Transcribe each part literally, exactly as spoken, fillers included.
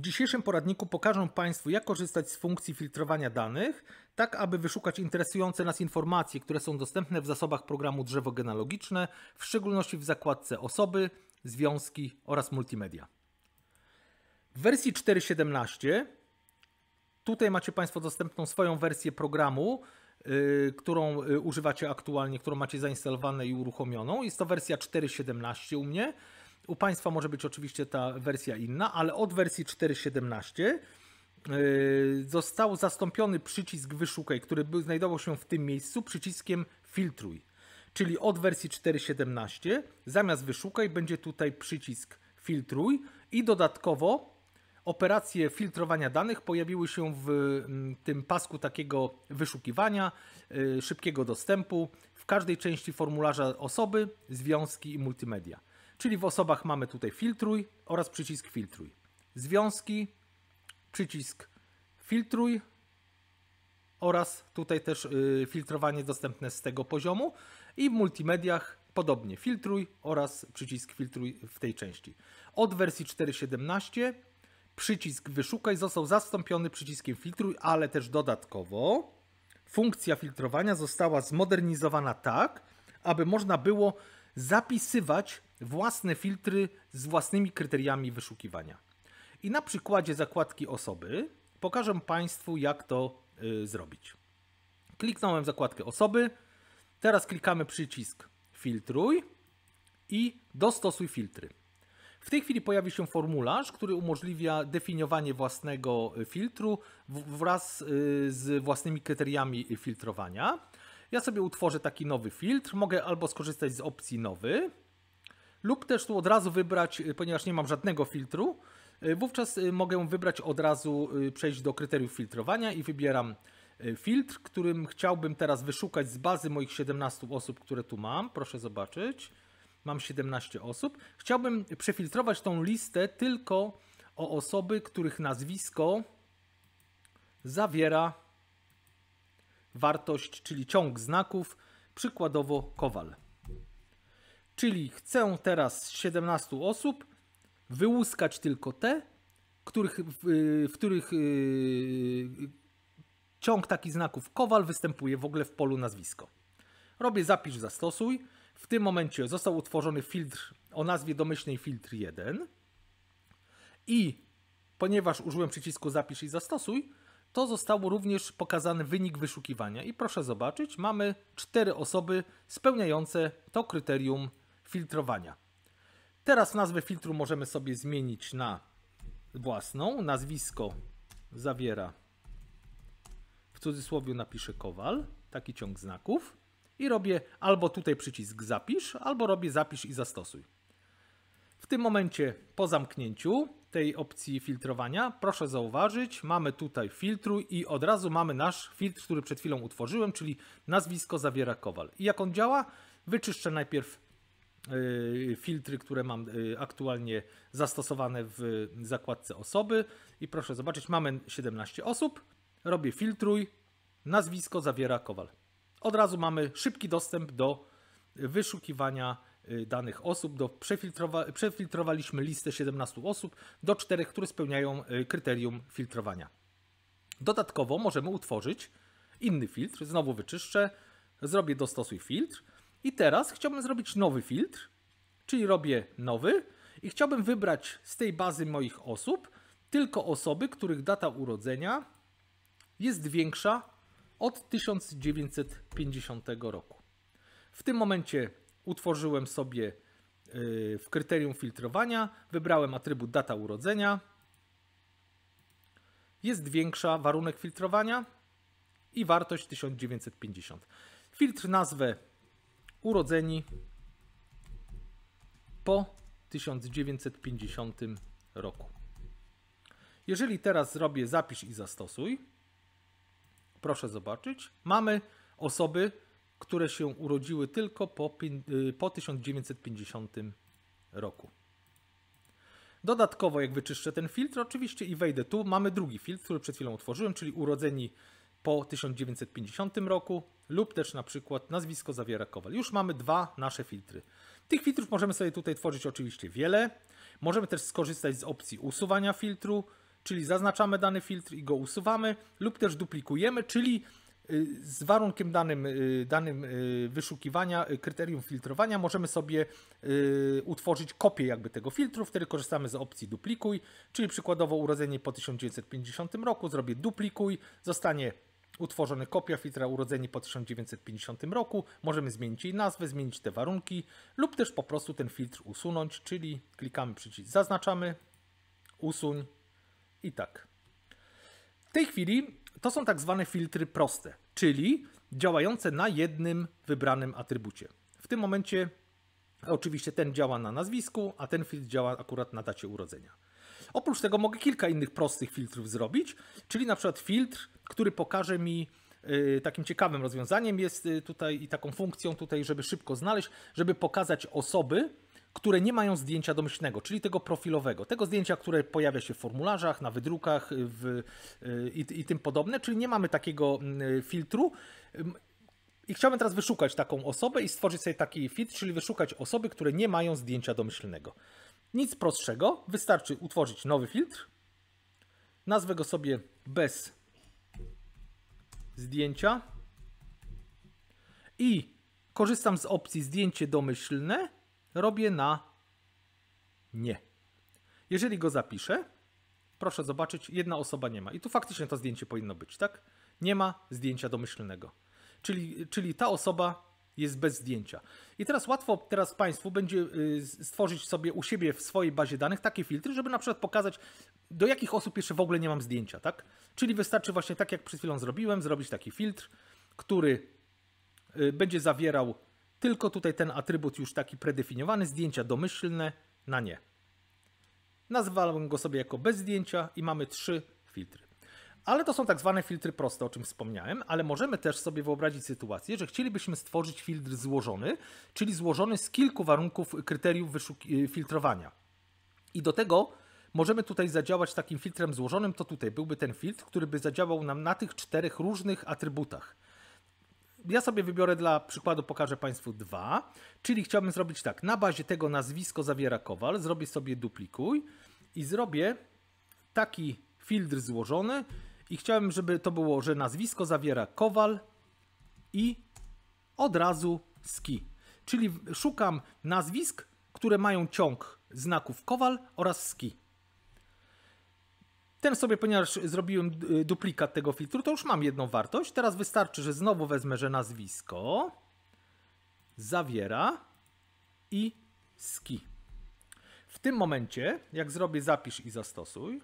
dzisiejszym poradniku pokażę Państwu, jak korzystać z funkcji filtrowania danych, tak aby wyszukać interesujące nas informacje, które są dostępne w zasobach programu Drzewo Genealogiczne, w szczególności w zakładce Osoby, Związki oraz Multimedia. W wersji cztery siedemnaście tutaj macie Państwo dostępną swoją wersję programu, yy, którą yy, używacie aktualnie, którą macie zainstalowaną i uruchomioną. Jest to wersja cztery siedemnaście u mnie. U Państwa może być oczywiście ta wersja inna, ale od wersji cztery siedemnaście yy, został zastąpiony przycisk Wyszukaj, który był, znajdował się w tym miejscu, przyciskiem Filtruj. Czyli od wersji cztery siedemnaście zamiast Wyszukaj będzie tutaj przycisk Filtruj i dodatkowo operacje filtrowania danych pojawiły się w tym pasku takiego wyszukiwania, yy, szybkiego dostępu w każdej części formularza Osoby, Związki i Multimedia. Czyli w osobach mamy tutaj filtruj oraz przycisk filtruj. Związki, przycisk filtruj oraz tutaj też y, filtrowanie dostępne z tego poziomu. I w multimediach podobnie filtruj oraz przycisk filtruj w tej części. Od wersji cztery siedemnaście przycisk wyszukaj został zastąpiony przyciskiem filtruj, ale też dodatkowo funkcja filtrowania została zmodernizowana tak, aby można było zapisywać własne filtry z własnymi kryteriami wyszukiwania. I na przykładzie zakładki Osoby pokażę Państwu, jak to y, zrobić. Kliknąłem w zakładkę Osoby, teraz klikamy przycisk Filtruj i Dostosuj filtry. W tej chwili pojawi się formularz, który umożliwia definiowanie własnego filtru wraz y, z własnymi kryteriami filtrowania. Ja sobie utworzę taki nowy filtr, mogę albo skorzystać z opcji Nowy, lub też tu od razu wybrać, ponieważ nie mam żadnego filtru, wówczas mogę wybrać od razu, przejść do kryteriów filtrowania i wybieram filtr, którym chciałbym teraz wyszukać z bazy moich siedemnastu osób, które tu mam. Proszę zobaczyć, mam siedemnaście osób. Chciałbym przefiltrować tą listę tylko o osoby, których nazwisko zawiera wartość, czyli ciąg znaków, przykładowo Kowal. Czyli chcę teraz z siedemnastu osób wyłuskać tylko te, których, w, w których yy, ciąg takich znaków Kowal występuje w ogóle w polu nazwisko. Robię zapisz, zastosuj. W tym momencie został utworzony filtr o nazwie domyślnej filtr jeden i ponieważ użyłem przycisku zapisz i zastosuj, to zostało również pokazany wynik wyszukiwania. I proszę zobaczyć, mamy cztery osoby spełniające to kryterium filtrowania. Teraz nazwę filtru możemy sobie zmienić na własną. Nazwisko zawiera, w cudzysłowie napiszę Kowal, taki ciąg znaków. I robię albo tutaj przycisk zapisz, albo robię zapisz i zastosuj. W tym momencie po zamknięciu tej opcji filtrowania, proszę zauważyć, mamy tutaj filtruj i od razu mamy nasz filtr, który przed chwilą utworzyłem, czyli nazwisko zawiera Kowal. I jak on działa? Wyczyszczę najpierw yy, filtry, które mam yy, aktualnie zastosowane w zakładce Osoby i proszę zobaczyć, mamy siedemnaście osób, robię filtruj, nazwisko zawiera Kowal. Od razu mamy szybki dostęp do wyszukiwania danych osób. Do przefiltrowa przefiltrowaliśmy listę siedemnastu osób do czterech, które spełniają kryterium filtrowania. Dodatkowo możemy utworzyć inny filtr. Znowu wyczyszczę, zrobię dostosuj filtr i teraz chciałbym zrobić nowy filtr, czyli robię nowy i chciałbym wybrać z tej bazy moich osób tylko osoby, których data urodzenia jest większa od tysiąc dziewięćset pięćdziesiątego roku. W tym momencie utworzyłem sobie w kryterium filtrowania, wybrałem atrybut data urodzenia, jest większa warunek filtrowania i wartość tysiąc dziewięćset pięćdziesiąt. Filtr nazwę urodzeni po tysiąc dziewięćset pięćdziesiątym roku. Jeżeli teraz zrobię zapisz i zastosuj, proszę zobaczyć, mamy osoby, które się urodziły tylko po, po tysiąc dziewięćset pięćdziesiątym roku. Dodatkowo, jak wyczyszczę ten filtr, oczywiście i wejdę tu, mamy drugi filtr, który przed chwilą otworzyłem, czyli urodzeni po tysiąc dziewięćset pięćdziesiątym roku lub też na przykład nazwisko zawiera Kowal. Już mamy dwa nasze filtry. Tych filtrów możemy sobie tutaj tworzyć oczywiście wiele. Możemy też skorzystać z opcji usuwania filtru, czyli zaznaczamy dany filtr i go usuwamy, lub też duplikujemy, czyli z warunkiem danym, danym wyszukiwania, kryterium filtrowania możemy sobie utworzyć kopię jakby tego filtru, wtedy korzystamy z opcji duplikuj, czyli przykładowo urodzenie po tysiąc dziewięćset pięćdziesiątym roku, zrobię duplikuj, zostanie utworzona kopia filtra urodzenie po tysiąc dziewięćset pięćdziesiątym roku, możemy zmienić jej nazwę, zmienić te warunki lub też po prostu ten filtr usunąć, czyli klikamy przycisk zaznaczamy, usuń i tak. W tej chwili to są tak zwane filtry proste, czyli działające na jednym wybranym atrybucie. W tym momencie oczywiście ten działa na nazwisku, a ten filtr działa akurat na dacie urodzenia. Oprócz tego mogę kilka innych prostych filtrów zrobić, czyli na przykład filtr, który pokaże mi yy, takim ciekawym rozwiązaniem jest yy, tutaj i taką funkcją tutaj, żeby szybko znaleźć, żeby pokazać osoby, które nie mają zdjęcia domyślnego, czyli tego profilowego, tego zdjęcia, które pojawia się w formularzach, na wydrukach w, yy, i, i tym podobne, czyli nie mamy takiego yy, filtru. I chciałbym teraz wyszukać taką osobę i stworzyć sobie taki filtr, czyli wyszukać osoby, które nie mają zdjęcia domyślnego. Nic prostszego, wystarczy utworzyć nowy filtr, nazwę go sobie bez zdjęcia i korzystam z opcji zdjęcie domyślne, robię na nie. Jeżeli go zapiszę, proszę zobaczyć, jedna osoba nie ma i tu faktycznie to zdjęcie powinno być, tak? Nie ma zdjęcia domyślnego, czyli, czyli ta osoba jest bez zdjęcia. I teraz łatwo teraz Państwu będzie stworzyć sobie u siebie w swojej bazie danych takie filtry, żeby na przykład pokazać, do jakich osób jeszcze w ogóle nie mam zdjęcia, tak? Czyli wystarczy właśnie tak, jak przed chwilą zrobiłem, zrobić taki filtr, który będzie zawierał tylko tutaj ten atrybut już taki predefiniowany, zdjęcia domyślne na nie. Nazwałem go sobie jako bez zdjęcia i mamy trzy filtry. Ale to są tak zwane filtry proste, o czym wspomniałem, ale możemy też sobie wyobrazić sytuację, że chcielibyśmy stworzyć filtr złożony, czyli złożony z kilku warunków, kryteriów filtrowania. I do tego możemy tutaj zadziałać takim filtrem złożonym, to tutaj byłby ten filtr, który by zadziałał nam na tych czterech różnych atrybutach. Ja sobie wybiorę dla przykładu, pokażę Państwu dwa, czyli chciałbym zrobić tak, na bazie tego nazwisko zawiera Kowal, zrobię sobie duplikuj i zrobię taki filtr złożony i chciałem, żeby to było, że nazwisko zawiera Kowal i od razu ski. Czyli szukam nazwisk, które mają ciąg znaków Kowal oraz ski. Ten sobie, ponieważ zrobiłem duplikat tego filtru, to już mam jedną wartość. Teraz wystarczy, że znowu wezmę, że nazwisko zawiera i ski. W tym momencie, jak zrobię zapisz i zastosuj,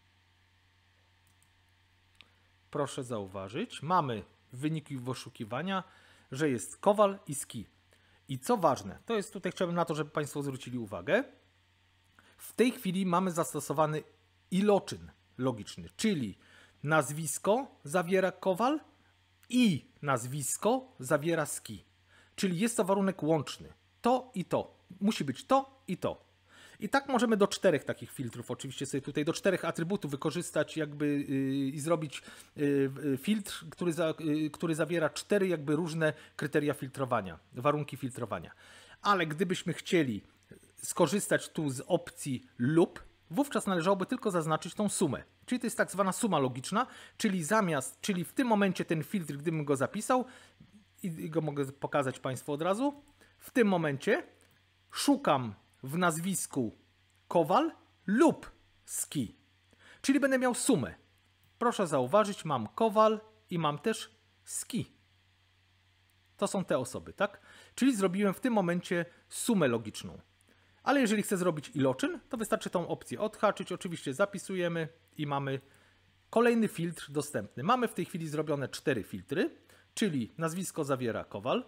proszę zauważyć, mamy wyniki wyszukiwania, że jest Kowal i ski. I co ważne, to jest tutaj, chciałbym na to, żeby Państwo zwrócili uwagę, w tej chwili mamy zastosowany iloczyn logiczny, czyli nazwisko zawiera Kowal i nazwisko zawiera ski. Czyli jest to warunek łączny. To i to. Musi być to i to. I tak możemy do czterech takich filtrów, oczywiście sobie tutaj do czterech atrybutów wykorzystać jakby yy, i zrobić yy, filtr, który, za, yy, który zawiera cztery jakby różne kryteria filtrowania, warunki filtrowania. Ale gdybyśmy chcieli skorzystać tu z opcji lub, wówczas należałoby tylko zaznaczyć tą sumę. Czyli to jest tak zwana suma logiczna, czyli zamiast, czyli w tym momencie ten filtr, gdybym go zapisał i go mogę pokazać Państwu od razu, w tym momencie szukam w nazwisku Kowal lub ski. Czyli będę miał sumę. Proszę zauważyć, mam Kowal i mam też ski. To są te osoby, tak? Czyli zrobiłem w tym momencie sumę logiczną. Ale jeżeli chcę zrobić iloczyn, to wystarczy tą opcję odhaczyć. Oczywiście zapisujemy i mamy kolejny filtr dostępny. Mamy w tej chwili zrobione cztery filtry, czyli nazwisko zawiera Kowal.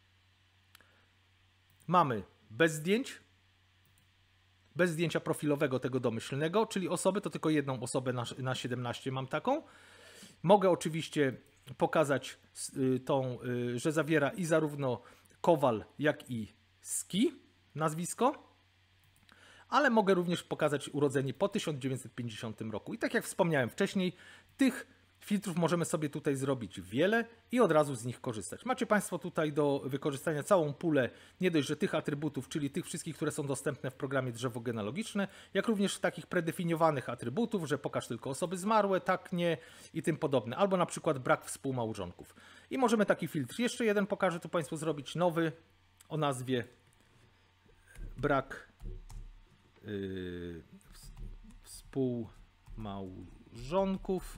Mamy bez zdjęć, bez zdjęcia profilowego tego domyślnego, czyli osoby, to tylko jedną osobę na, na siedemnaście mam taką. Mogę oczywiście pokazać tą, że zawiera i zarówno Kowal, jak i ski, nazwisko. Ale mogę również pokazać urodzenie po tysiąc dziewięćset pięćdziesiątym roku. I tak jak wspomniałem wcześniej, tych Filtrów możemy sobie tutaj zrobić wiele i od razu z nich korzystać. Macie Państwo tutaj do wykorzystania całą pulę nie dość, że tych atrybutów, czyli tych wszystkich, które są dostępne w programie drzewo genealogiczne, jak również takich predefiniowanych atrybutów, że pokaż tylko osoby zmarłe, tak, nie i tym podobne. Albo na przykład brak współmałżonków. I możemy taki filtr jeszcze jeden pokażę tu Państwu zrobić, nowy o nazwie brak yy, współmałżonków.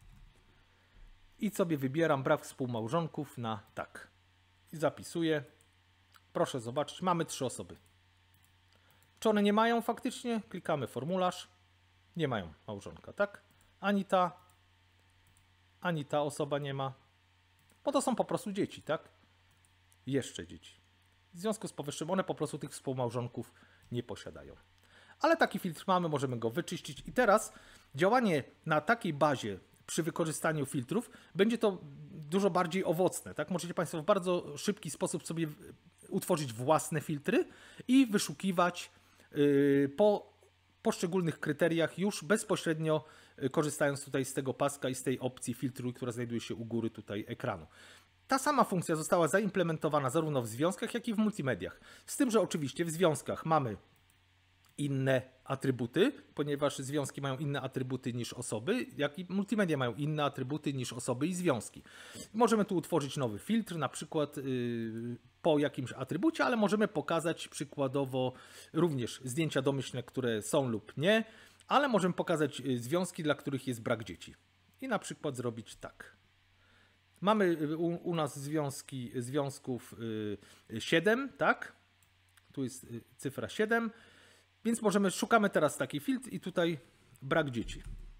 I sobie wybieram brak współmałżonków na tak. I zapisuję. Proszę zobaczyć, mamy trzy osoby. Czy one nie mają faktycznie? Klikamy formularz. Nie mają małżonka, tak? Ani ta, ani ta osoba nie ma. Bo to są po prostu dzieci, tak? Jeszcze dzieci. W związku z powyższym one po prostu tych współmałżonków nie posiadają. Ale taki filtr mamy, możemy go wyczyścić. I teraz działanie na takiej bazie przy wykorzystaniu filtrów będzie to dużo bardziej owocne. Tak? Możecie Państwo w bardzo szybki sposób sobie utworzyć własne filtry i wyszukiwać po poszczególnych kryteriach już bezpośrednio korzystając tutaj z tego paska i z tej opcji filtruj, która znajduje się u góry tutaj ekranu. Ta sama funkcja została zaimplementowana zarówno w związkach, jak i w multimediach. Z tym, że oczywiście w związkach mamy inne atrybuty, ponieważ związki mają inne atrybuty niż osoby, jak i multimedia mają inne atrybuty niż osoby i związki. Możemy tu utworzyć nowy filtr, na przykład yy, po jakimś atrybucie, ale możemy pokazać przykładowo również zdjęcia domyślne, które są lub nie, ale możemy pokazać związki, dla których jest brak dzieci. I na przykład zrobić tak. Mamy u, u nas związki, związków yy, siedem, tak? Tu jest yy, cyfra siedem. Więc możemy, szukamy teraz taki filtr i tutaj brak dzieci.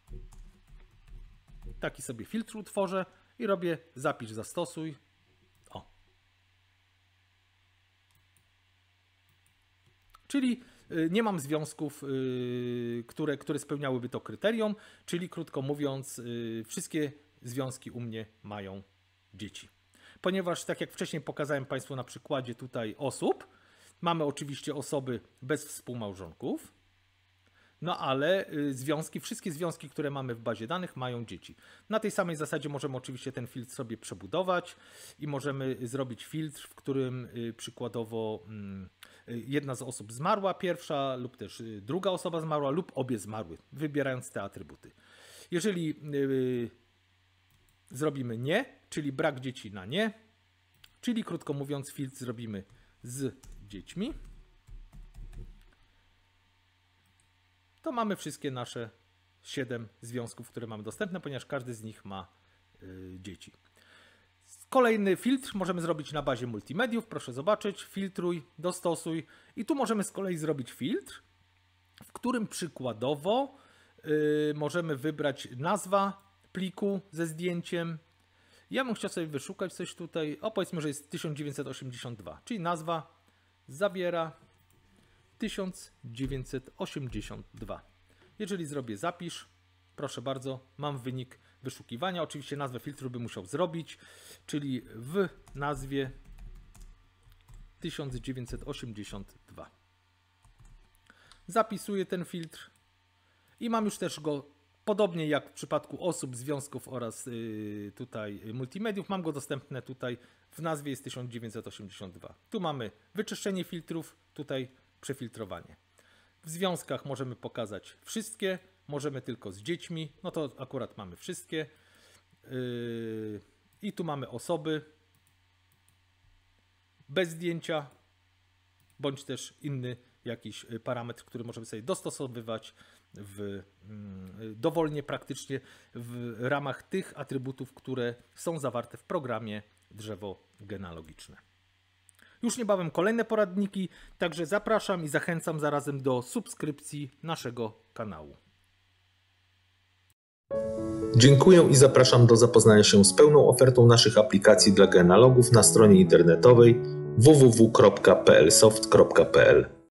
Taki sobie filtr utworzę i robię zapisz, zastosuj. O. Czyli nie mam związków, które, które spełniałyby to kryterium, czyli krótko mówiąc, wszystkie związki u mnie mają dzieci. Ponieważ tak jak wcześniej pokazałem Państwu na przykładzie tutaj osób, mamy oczywiście osoby bez współmałżonków, no ale związki, wszystkie związki, które mamy w bazie danych mają dzieci. Na tej samej zasadzie możemy oczywiście ten filtr sobie przebudować i możemy zrobić filtr, w którym przykładowo jedna z osób zmarła, pierwsza lub też druga osoba zmarła lub obie zmarły, wybierając te atrybuty. Jeżeli zrobimy nie, czyli brak dzieci na nie, czyli krótko mówiąc filtr zrobimy z dziećmi, to mamy wszystkie nasze siedem związków, które mamy dostępne, ponieważ każdy z nich ma y, dzieci. Kolejny filtr możemy zrobić na bazie multimediów. Proszę zobaczyć, filtruj, dostosuj i tu możemy z kolei zrobić filtr, w którym przykładowo y, możemy wybrać nazwa pliku ze zdjęciem. Ja bym chciał sobie wyszukać coś tutaj, o powiedzmy, że jest tysiąc dziewięćset osiemdziesiąt dwa, czyli nazwa zawiera tysiąc dziewięćset osiemdziesiąt dwa. Jeżeli zrobię zapisz, proszę bardzo, mam wynik wyszukiwania. Oczywiście nazwę filtru bym musiał zrobić, czyli w nazwie tysiąc dziewięćset osiemdziesiąt dwa. Zapisuję ten filtr i mam już też go, podobnie jak w przypadku osób, związków oraz yy, tutaj multimediów, mam go dostępne tutaj w nazwie jest tysiąc dziewięćset osiemdziesiąt dwa. Tu mamy wyczyszczenie filtrów, tutaj przefiltrowanie. W związkach możemy pokazać wszystkie, możemy tylko z dziećmi, no to akurat mamy wszystkie. Yy, I tu mamy osoby bez zdjęcia, bądź też inny jakiś parametr, który możemy sobie dostosowywać w, dowolnie praktycznie w ramach tych atrybutów, które są zawarte w programie drzewo genealogiczne. Już niebawem kolejne poradniki, także zapraszam i zachęcam zarazem do subskrypcji naszego kanału. Dziękuję i zapraszam do zapoznania się z pełną ofertą naszych aplikacji dla genealogów na stronie internetowej w w w kropka p l soft kropka p l.